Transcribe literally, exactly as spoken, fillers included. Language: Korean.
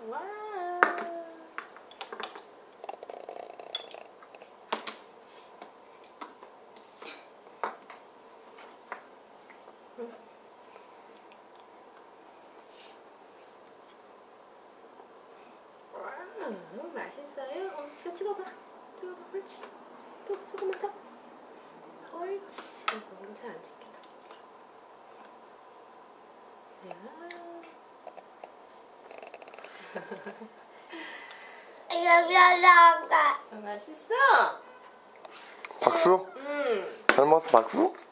와. 와, 맛있어요? 어, 자, 찍어봐. 찍어봐. 옳지. 또, 조금만 더. 옳지. 이거 잘 안 찍힌다. 야. 맛있어? 박수? 응. 잘 먹었어, 박수?